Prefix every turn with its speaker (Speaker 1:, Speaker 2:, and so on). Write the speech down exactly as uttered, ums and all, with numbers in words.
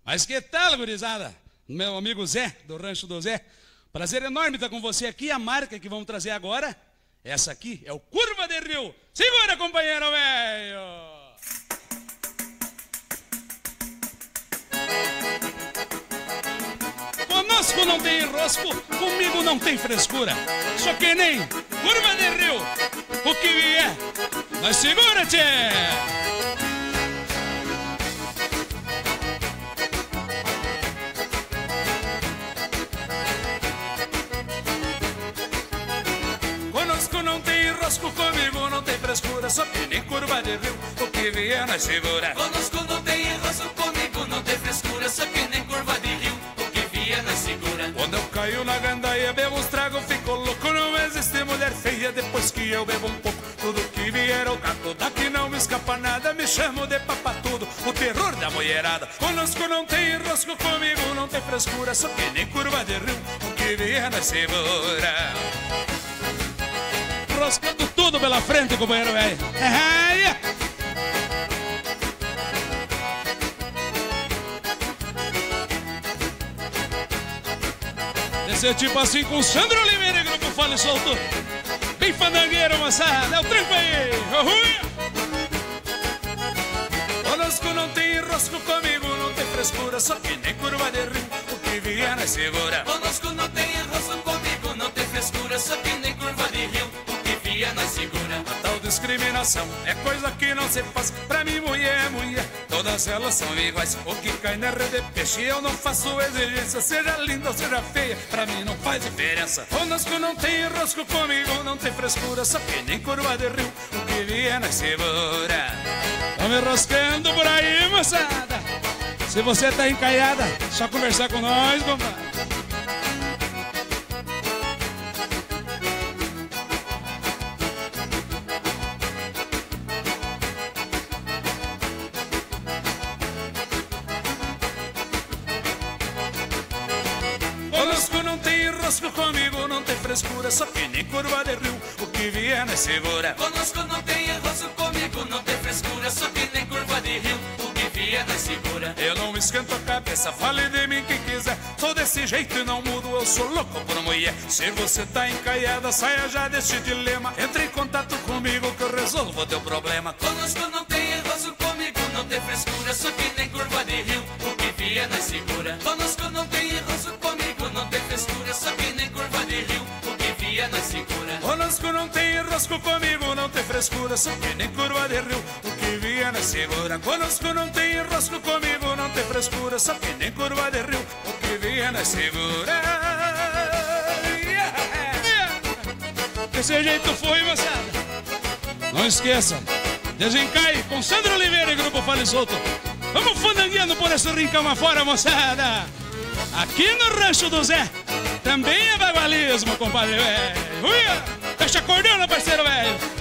Speaker 1: Mas que tal, gurizada? Meu amigo Zé, do Rancho do Zé. Prazer enorme estar com você aqui. A marca que vamos trazer agora, essa aqui, é o Curva de Rio. Segura, companheiro velho! Conosco não tem enrosco, comigo não tem frescura. Só que nem Curva de Rio, o que vier, mas segura-te! Conosco não tem enrosco, comigo não tem frescura. Só que nem Curva de Rio, o que vier, nós segura.
Speaker 2: Conosco não tem enrosco, comigo não tem frescura. Só que nem Curva de Rio, na segura.
Speaker 1: Quando eu caio na gandaia, bebo uns trago, fico louco. Não existe mulher feia depois que eu bebo um pouco. Tudo que vier eu cato, daqui não me escapa nada. Me chamo de papatudo, o terror da mulherada. Conosco não tem enrosco, comigo não tem frescura. Só que nem Curva de Rio, o que vier na segura. Roscando tudo pela frente, companheiro velho. Esse é tipo assim com Sandro Oliveira, grupo Fale Solto. Bem fandangueiro, moçada. É o trampo aí. Conosco não tem enrosco, comigo não tem frescura. Só que nem Curva de Rio, o que vier na segura.
Speaker 2: Conosco não tem enrosco, comigo não tem frescura. Só que nem Curva de Rio, o que vier na segura.
Speaker 1: A tal discriminação é coisa que não se faz. Pra mim mulher é mulher, todas elas são iguais. O que cai na rede é peixe, eu não faço exigência. Seja linda ou seja feia, pra mim não faz diferença. Conosco não tem enrosco, comigo não tem frescura. Só que nem Curva de Rio, o que vier na segura. Vamos enroscando por aí, moçada. Se você tá encaiada, só conversar com nós, compadre. Conosco não tem enrosco, comigo não tem frescura. Só que nem Curva de Rio, o que vier na segura.
Speaker 2: Conosco não tem enrosco, comigo não tem frescura. Só que nem Curva de Rio, o que vier na segura.
Speaker 1: Eu não esquento a cabeça, fale de mim quem quiser. Sou desse jeito e não mudo, eu sou louco por mulher. Se você tá encaiada, saia já deste dilema. Entre em contato comigo que eu resolvo o teu problema.
Speaker 2: Conosco não tem enrosco, comigo não tem frescura. Só que nem Curva de Rio, o que vier na segura. Conosco não tem enrosco, comigo não tem frescura. Só que nem Curva de Rio, o que vier na segura.
Speaker 1: Conosco não tem enrosco, comigo não tem frescura. Só que nem Curva de Rio, o que vier na segura. Conosco não tem enrosco, comigo não tem frescura. Só que nem Curva de Rio, o que vier na segura. Yeah. Yeah. Desse jeito foi, moçada. Não esqueça, desencai com Sandro Oliveira e grupo Fale Solto. Vamos fandangueando por esse rincão afora, moçada. Aqui no Rancho do Zé também é bagualismo, compadre velho. Fecha a cordona, parceiro velho.